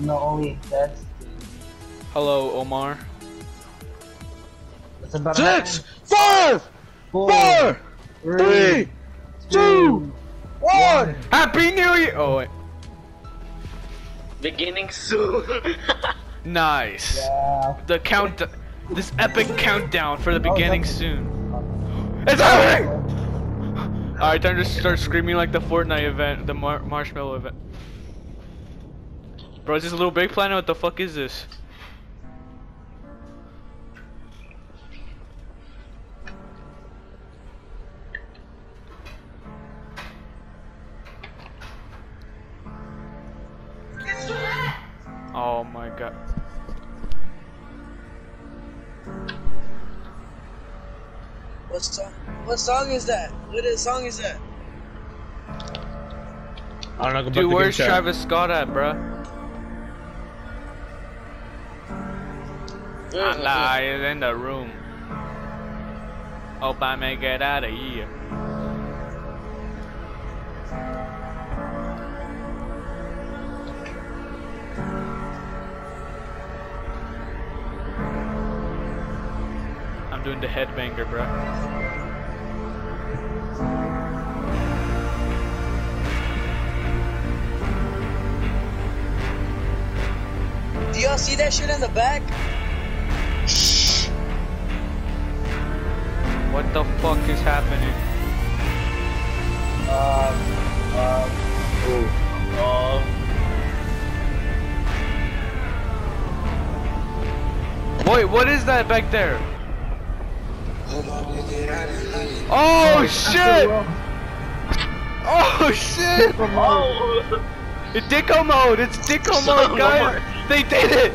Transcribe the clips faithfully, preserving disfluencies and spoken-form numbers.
I'm the only dead. Hello, Omar. It's about Six, five, four, four, three, two, one. Happy New Year! Oh wait. Beginning soon. Nice. Yeah. The count. This epic countdown for the beginning soon. It's It's happening! Alright, time to start screaming like the Fortnite event, the mar marshmallow event. Bro, is this a Little Big Planet? What the fuck is this? Oh my god. What song? What song is that? What is song is that? I don't know. Go back Dude, to where's game chat. Travis Scott at, bruh? Allah is in the room. Hope I make it out of here. I'm doing the headbanger, bruh. Do y'all see that shit in the back? What the fuck is happening? Um, um, Oh. Wait, what is that back there? Oh shit! Oh shit! Oh. It's Dicko mode! It's Dicko mode, guys! They did it!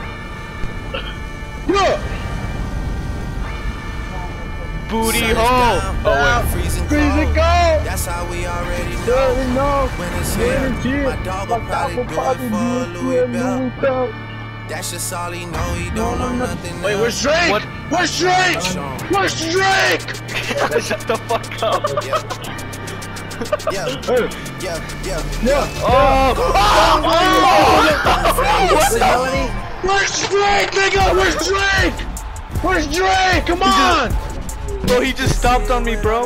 Booty hole! Oh wait. Freezing Freezing cold. cold. That's how we already know. Already know. When it's When it's here, here, my dog my will probably dog do will it for probably a do it Louis for a Louis Bell. Bell. That's just all he know. He don't know nothing Wait, where's else. Drake? What? Where's Drake? Where's Drake? Shut the fuck up! Yeah, Hey, yeah, yeah. yeah. Oh! Where's Drake, nigga? Where's Drake? Where's Drake? Come on! Bro, he just stopped on me, bro.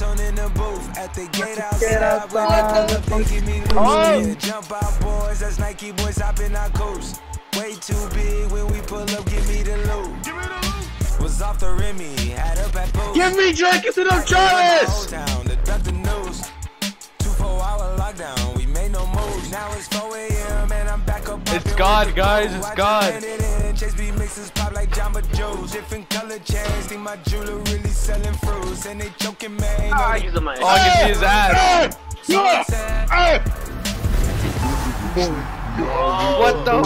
Get outside. Oh! Jump out, boys. That's Nike boys hopping our coast. Way too big when we pull up. Give me the loot. Give me the loot. Was off the Remy. Had up at post. Give me Drake instead of Travis! The duck the news. Two four hour lockdown. We made no moves. Now it's four A M and I'm back up. It's God, guys. It's God. Chase B mixes pop like Jamba Joe's. Different color chains. Think my jeweler really selling fruits. And they choking, man. Ah, he's on my. Oh, I can see his ass. Hey! What the?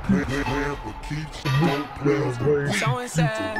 So inside.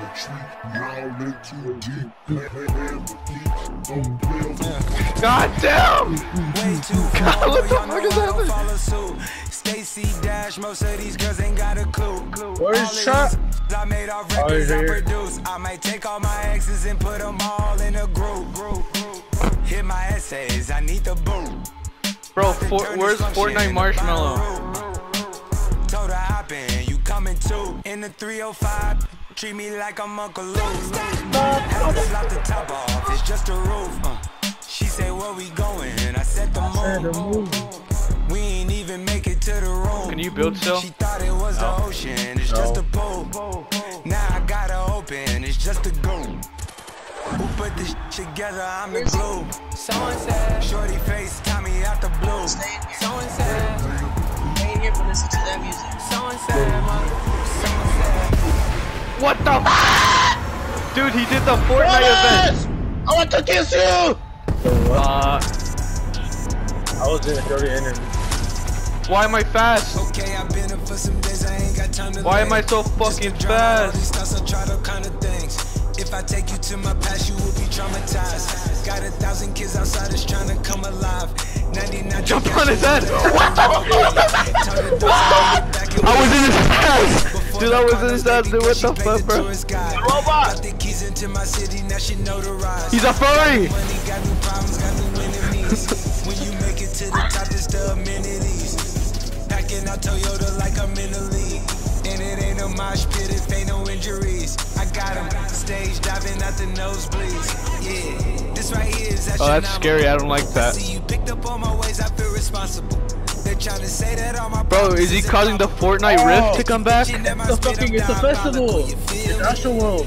God damn! Way too God, far, what the y'all know fuck is I don't happening? follow suit. Stacy Dash, most of these girls ain't got a clue. Where's All of Trap? these I made off Oh, records he's I here. produce. I might take all my exes and put them all in a group. group, group. Hit my essays, I need the boot. Bro, for, where's Fortnite Marshmallow? Told her hop in, you coming too. In the three oh five, treat me like I'm Uncle Lou. Had to slap the top off, it's just a roof. Uh, she say, where we going? I said the move. We ain't even make it to the room. Can you build still? She thought it was the ocean, it's just a pool. Now I gotta open, it's just a goon. Who put this shit together? I'm the glue. Someone said, shorty face, Tommy out the blue. Someone said, I ain't here to listen to that music. someone said, someone said. What the f? Dude, he did the Fortnite event. I want to kiss you! Uh, I was in a dirty interview. why am I fast? Okay, I've been up for some days, I ain't got time to Why am I lay. so Just fucking to drown out all fast? these thoughts, I tried all kind of things. If I take you to my past, you will be traumatized. Got a thousand kids outside that's trying to come alive. ninety-nine Jump on his head. What the fuck? I was in his ass. Dude, I was in his ass. Dude, what the fuck, bro? Got the keys into my city, now she notarized. He's a furry. Money got new problems, got new enemies. When you make it to the top, it's the amenities. Packing Driving out Toyota like I'm in the league. And it ain't a mosh pit if ain't no injuries. I got him stage diving out the nosebleeds. Yeah, this right here is Oh, that's scary. I don't like that. See you picked up on my ways, I feel responsible. They're trying to say that all my Bro, is he causing the Fortnite Rift to come back? It's a fucking, it's a festival. It's Astro World.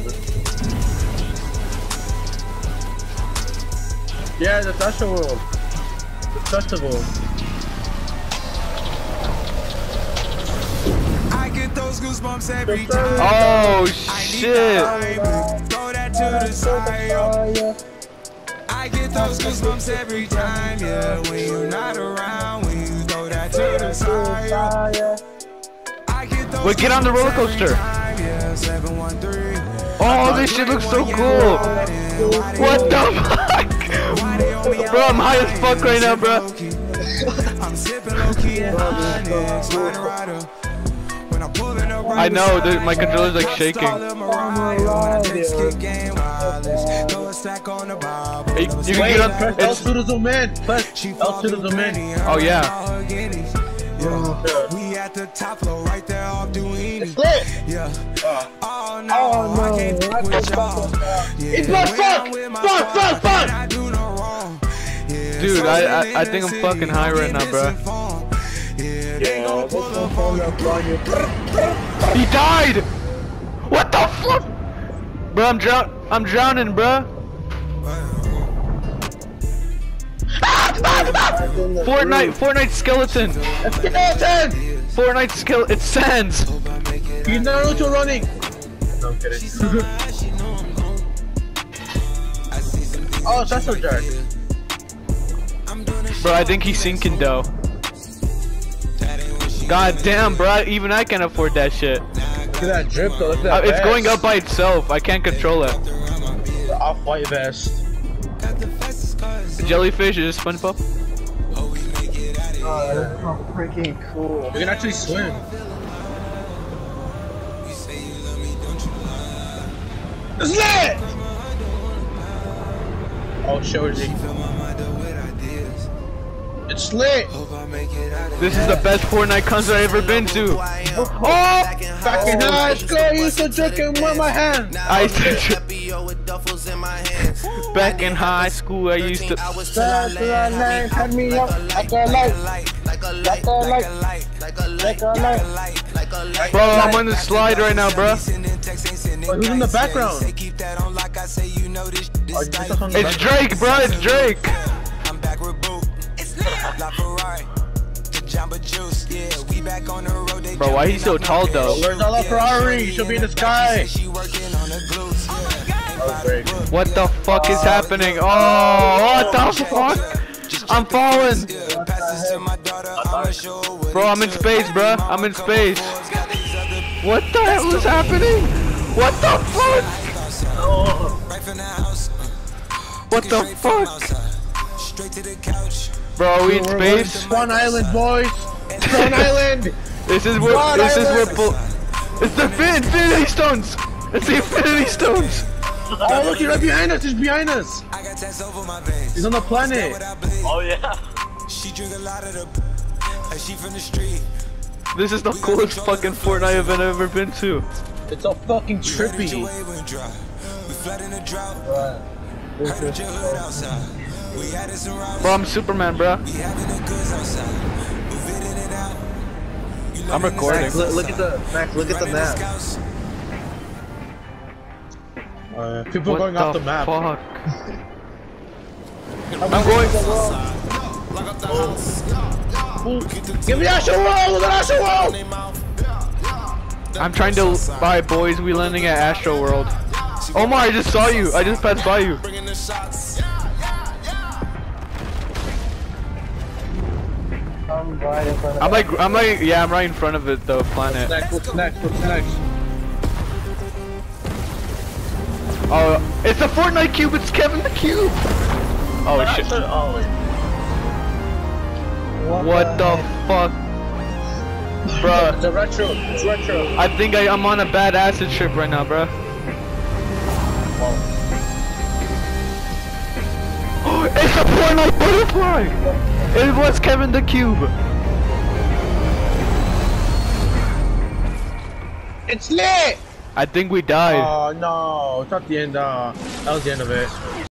Yeah, the Astro World. The festival. I get those goosebumps every time. Oh I need shit! that. Throw that to the side, yo. I get those goosebumps every time, yeah. When you're not around, when you throw that to the side, yo. I get those Wait, get on the roller coaster. time, yeah. seven one three. Oh, this shit looks so cool. What the fuck? Bro, I'm high as fuck right now, bro. I'm sipping low key and Onyx, riding rider. When I'm pulling up, I know, dude, my controller's like shaking. Hey, Hey, you can Wait, get on. press L It's, two to zoom in. Press L two to zoom in. oh yeah. We at the top floor right there off Duini. It's lit. Yeah. Oh no, Oh, no. I can't fuck with y'all. It's my fuck! Fuck, fuck, fuck! I do no wrong. Yeah, Dude, so I- in I- I the think I'm city, fucking high right now, bro. misinformed. Yeah, they Yeah, gon' this pull one's up falling on up on you. He died! What the fuck? Bro, I'm drown I'm drowning, bro. Fortnite, Fortnite skeleton. Skeleton! Fortnite skeleton. It's Sans. You Naruto running. No, I'm kidding. Oh, it's Astro Jack. Bro, I think he's sinking though. God damn, bro. Even I can't afford that shit. Look at that drip though. Look at Uh, that it's vest. going up by itself. I can't control it. The off-white vest. Jellyfish is SpongeBob. Oh, that's so freaking cool. You can actually swim. It's lit! Oh, Shoji. It's lit! This is the best Fortnite concert I've ever been to. Oh! Back in high school, I used to drink it with my hand. I used to Back in high school, I used to. That's what I learned. Had me up like a light. Like a light. Like a light. Bro, I'm on the slide right now, bro. Wait, who's in the background? Oh, you just on the It's background. Drake, bro. It's Drake. I'm back with Boo. La Ferrari. The Jamba Juice. Yeah, we back on the road. They Bro, why he so tall though? Where's all the Ferrari? You should be in the sky. She working on the glutes. Oh, great. What the fuck is happening? Oh, what the fuck? I'm falling. Bro, I'm in space, bro. I'm in space. What the hell is happening? What the fuck? What the fuck? Bro, are we in We're going to space? Swan Island, boys. Swan Island. This is where. Swan This is where. Island. bull- It's the fin- Infinity Stones. It's the Infinity Stones. Oh, look, he's right behind us. He's behind us. I got tats over my veins. He's on the planet. Oh yeah. She drink a lot of the and she from the street. This is the coolest fucking Fortnite event I've ever been to. It's so fucking trippy. We flood in the drought. Heard your hood outside. We had it around. Bro, I'm Superman, bro. We having the goods outside. We fitting it out. You I'm recording. Max, look, look at the Max. Look at the map. Uh, people What going the off the map. fuck? I'm going. Give me Astro World! Look at Astro World! I'm trying to buy boys. We landing at Astro World. Omar, I just saw you. I just passed by you. I'm right in front of I'm like, I'm like, yeah, I'm right in front of it, the planet. Next, what's next? What's next? Oh, it's the Fortnite cube. It's Kevin the Cube. Oh shit! Oh, wait. What the fuck, bruh? It's a retro. It's retro. I think I, I'm on a bad acid trip right now, bruh. It's a Fortnite butterfly. It was Kevin the Cube. It's lit! I think we died. Oh no, it's not the end. Uh, that was the end of it.